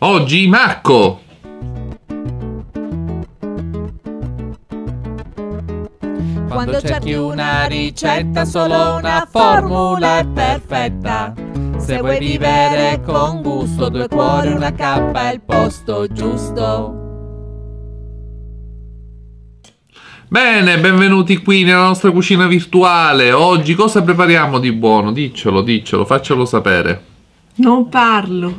Oggi Macco! Quando cerchi una ricetta, solo una formula è perfetta. Se vuoi vivere con gusto, due cuori, una cappa è il posto giusto. Bene, benvenuti qui nella nostra cucina virtuale. Oggi cosa prepariamo di buono? Diccelo, faccelo sapere. Non parlo.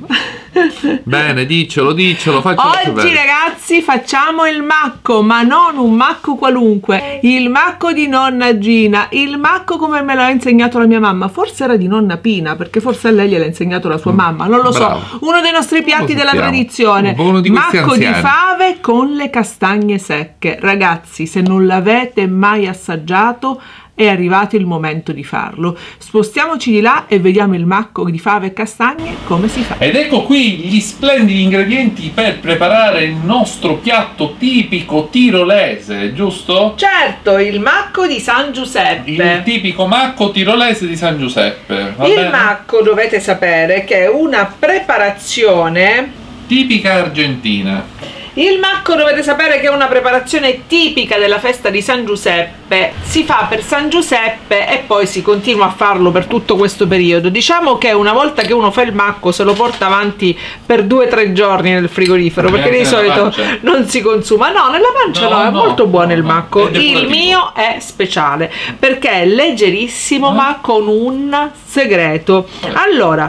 Bene, diccelo, faccelo sapere. Oggi ragazzi facciamo il macco, ma non un macco qualunque, il macco di nonna Gina, il macco come me l'ha insegnato la mia mamma, forse era di nonna Pina, perché forse a lei gliel'ha insegnato la sua mamma, non lo Bravo. so, uno dei nostri piatti della tradizione, uno di questi macco anziani. di fave con le castagne secche. Ragazzi, se non l'avete mai assaggiato, è arrivato il momento di farlo. Spostiamoci di là e vediamo il macco di fave e castagne come si fa. Ed ecco qui gli splendidi ingredienti per preparare il nostro piatto tipico tirolese, giusto? Certo, il macco di San Giuseppe. Il tipico macco tirolese di San Giuseppe. Va Il bene? macco dovete sapere che è una preparazione. Tipica argentina. Il macco dovete sapere che è una preparazione tipica della festa di San Giuseppe. Si fa per San Giuseppe e poi si continua a farlo per tutto questo periodo. Diciamo che una volta che uno fa il macco se lo porta avanti per 2 o 3 giorni nel frigorifero, perché di solito non si consuma. No, nella pancia no, è molto buono il macco. Il mio è speciale perché è leggerissimo ma con un segreto. Allora,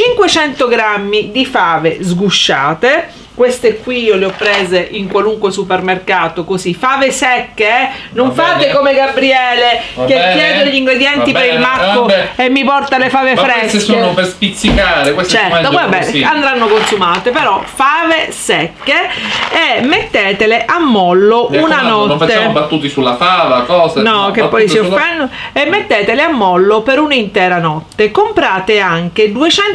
500 grammi di fave sgusciate. Queste qui io le ho prese in qualunque supermercato, così, fave secche, non fate come Gabriele che chiede gli ingredienti per il macco e mi porta le fave fresche. Queste sono per spizzicare, queste certo, vabbè, andranno consumate, però fave secche e mettetele a mollo una notte. Non facciamo battuti sulla fava, cose. No, che poi si offendono. E mettetele a mollo per un'intera notte. Comprate anche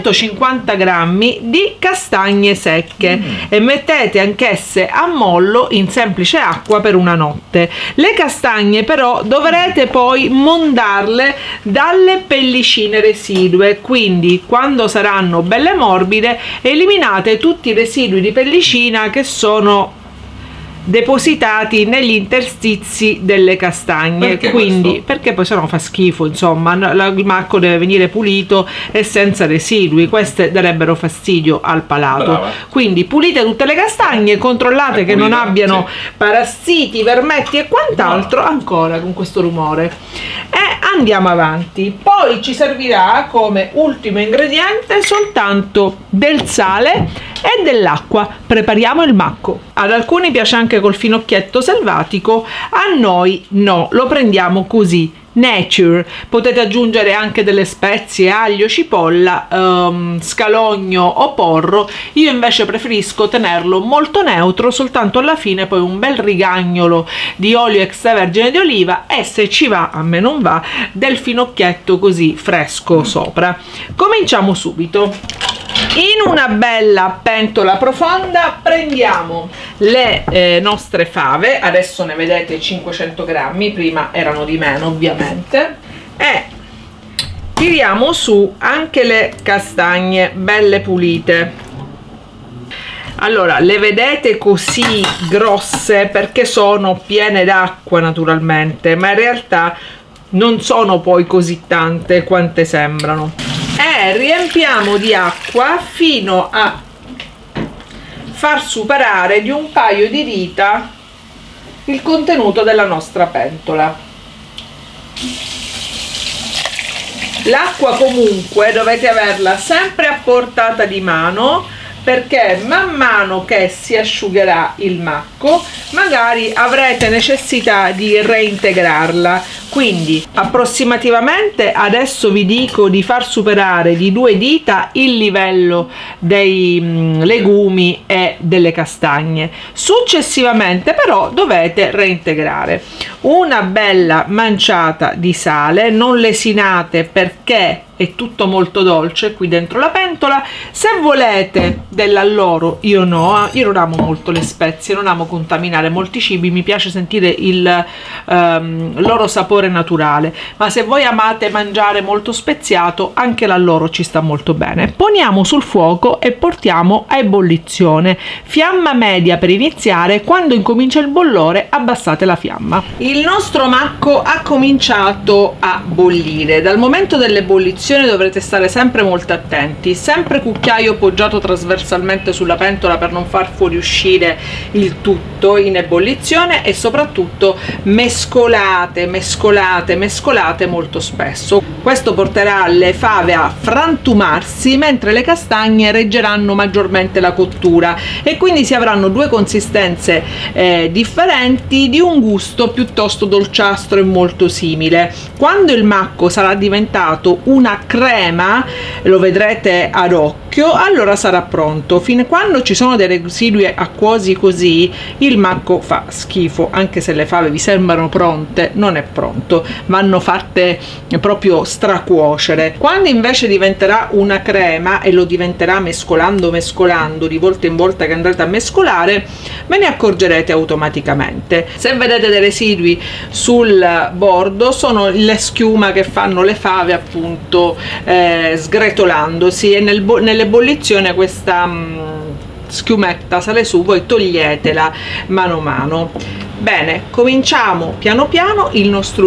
250 grammi di castagne secche. E mettete anch'esse a mollo in semplice acqua per una notte. Le castagne però dovrete poi mondarle dalle pellicine residue, quindi quando saranno belle morbide eliminate tutti i residui di pellicina che sono depositati negli interstizi delle castagne. Quindi perché poi sennò fa schifo, insomma il macco deve venire pulito e senza residui, queste darebbero fastidio al palato. Brava. Quindi pulite tutte le castagne, controllate che non abbiano parassiti, vermetti e quant'altro. Ancora con questo rumore e andiamo avanti. Poi ci servirà come ultimo ingrediente soltanto del sale e dell'acqua. Prepariamo il macco. Ad alcuni piace anche col finocchietto selvatico, a noi no, lo prendiamo così, nature. Potete aggiungere anche delle spezie, aglio, cipolla, scalogno o porro. Io invece preferisco tenerlo molto neutro, soltanto alla fine poi un bel rigagnolo di olio extravergine di oliva e, se ci va, a me non va, del finocchietto così fresco sopra. Cominciamo subito. In una bella pentola profonda prendiamo le nostre fave, adesso ne vedete 500 grammi, prima erano di meno ovviamente, e tiriamo su anche le castagne belle pulite. Allora, le vedete così grosse perché sono piene d'acqua naturalmente, ma in realtà non sono poi così tante quante sembrano. E riempiamo di acqua fino a far superare di un paio di dita il contenuto della nostra pentola. L'acqua comunque dovete averla sempre a portata di mano, perché man mano che si asciugherà il macco magari avrete necessità di reintegrarla. Quindi approssimativamente adesso vi dico di far superare di 2 dita il livello dei legumi e delle castagne. Successivamente però dovete reintegrare una bella manciata di sale, non lesinate perché è tutto molto dolce qui dentro la pentola. Se volete dell'alloro, io no, io non amo molto le spezie, non amo contaminare molti cibi, mi piace sentire il loro sapore naturale, ma se voi amate mangiare molto speziato, anche l'alloro ci sta molto bene. Poniamo sul fuoco e portiamo a ebollizione, fiamma media per iniziare. Quando incomincia il bollore abbassate la fiamma. Il nostro macco ha cominciato a bollire. Dal momento dell'ebollizione dovrete stare sempre molto attenti, sempre cucchiaio poggiato trasversalmente sulla pentola per non far fuoriuscire il tutto in ebollizione, e soprattutto mescolate molto spesso. Questo porterà le fave a frantumarsi, mentre le castagne reggeranno maggiormente la cottura, e quindi si avranno due consistenze differenti, di un gusto piuttosto dolciastro e molto simile. Quando il macco sarà diventato una crema, lo vedrete ad occhio, allora sarà pronto. Fino a quando ci sono dei residui acquosi così, il macco fa schifo. Anche se le fave vi sembrano pronte, non è pronto, vanno fatte proprio stracuocere. Quando invece diventerà una crema, e lo diventerà mescolando di volta in volta che andrete a mescolare, ve ne accorgerete automaticamente. Se vedete dei residui sul bordo, sono le schiuma che fanno le fave, appunto, sgretolandosi, e nell'ebollizione questa schiumetta sale su, voi toglietela mano a mano. Bene, cominciamo piano piano il nostro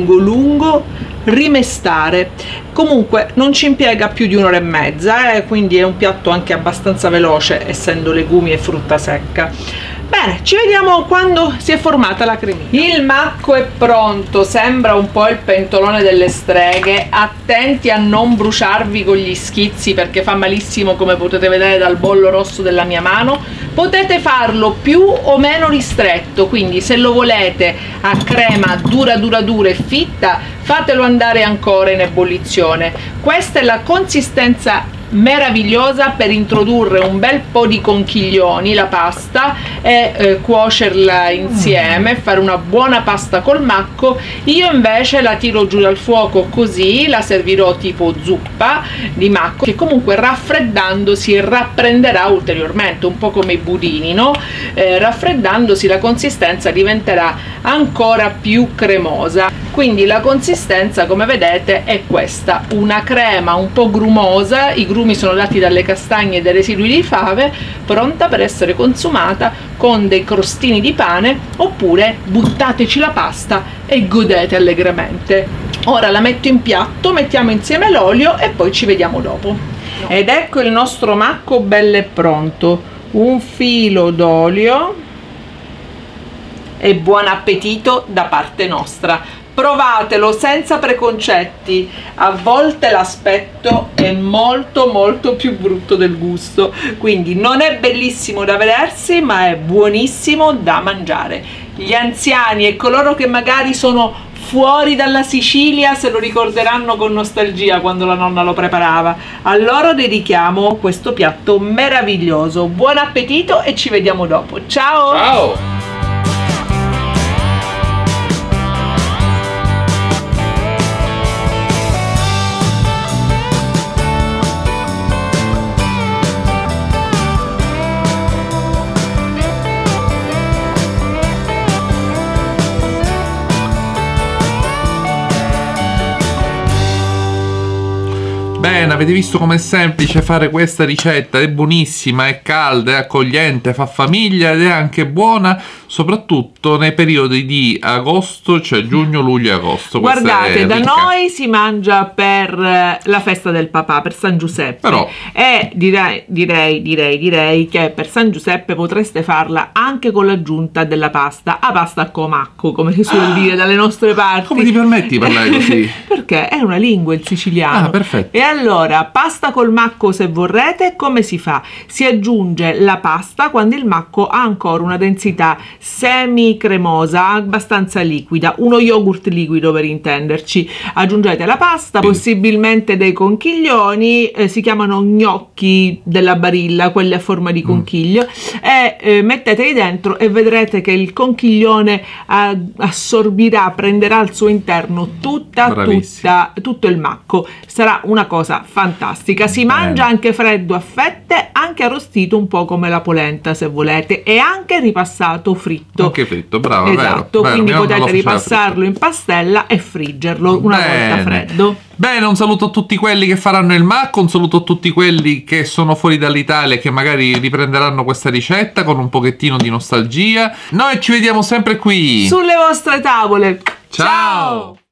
lungo rimestare. Comunque non ci impiega più di un'ora e mezza, quindi è un piatto anche abbastanza veloce, essendo legumi e frutta secca. Bene, ci vediamo quando si è formata la cremina. Il macco è pronto, sembra un po' il pentolone delle streghe. Attenti a non bruciarvi con gli schizzi, perché fa malissimo, come potete vedere dal bollo rosso della mia mano. Potete farlo più o meno ristretto, quindi se lo volete a crema dura e fitta, fatelo andare ancora in ebollizione. Questa è la consistenza meravigliosa per introdurre un bel po' di conchiglioni, la pasta, e cuocerla insieme, fare una buona pasta col macco. Io invece la tiro giù dal fuoco così, la servirò tipo zuppa di macco, che comunque raffreddandosi rapprenderà ulteriormente, un po' come i budini, no? Raffreddandosi la consistenza diventerà ancora più cremosa. Quindi la consistenza, come vedete, è questa, una crema un po' grumosa. I grumi sono dati dalle castagne e dai residui di fave, pronta per essere consumata con dei crostini di pane, oppure buttateci la pasta e godete allegramente. Ora la metto in piatto, mettiamo insieme l'olio e poi ci vediamo dopo. Ed ecco il nostro macco bello e pronto. Un filo d'olio e buon appetito da parte nostra. Provatelo senza preconcetti, a volte l'aspetto è molto più brutto del gusto, quindi non è bellissimo da vedersi, ma è buonissimo da mangiare. Gli anziani e coloro che magari sono fuori dalla Sicilia se lo ricorderanno con nostalgia quando la nonna lo preparava. A loro dedichiamo questo piatto meraviglioso. Buon appetito e ci vediamo dopo. Ciao! Ciao! Bene, avete visto com'è semplice fare questa ricetta, è buonissima, è calda, è accogliente, fa famiglia ed è anche buona soprattutto nei periodi di agosto, cioè giugno, luglio e agosto. Guardate, da noi si mangia per la festa del papà, per San Giuseppe. Però, e direi che per San Giuseppe potreste farla anche con l'aggiunta della pasta, a pasta comacco, come si suol dire dalle nostre parti. Come ti permetti di parlare così? Perché è una lingua il siciliano. Ah, perfetto. E allora Allora, pasta col macco se vorrete, come si fa? Si aggiunge la pasta quando il macco ha ancora una densità semi cremosa, abbastanza liquida, uno yogurt liquido per intenderci. Aggiungete la pasta, possibilmente dei conchiglioni, si chiamano gnocchi della Barilla, quelli a forma di conchiglio, e metteteli dentro e vedrete che il conchiglione assorbirà, prenderà al suo interno tutto il macco. Sarà una cosa fantastica. Si mangia anche freddo a fette, anche arrostito un po' come la polenta se volete, e anche ripassato fritto. Anche fritto, bravo. Esatto, vero, quindi vero, potete ripassarlo in pastella e friggerlo una volta freddo. Bene, un saluto a tutti quelli che faranno il macco, un saluto a tutti quelli che sono fuori dall'Italia e che magari riprenderanno questa ricetta con un pochettino di nostalgia. Noi ci vediamo sempre qui sulle vostre tavole. Ciao!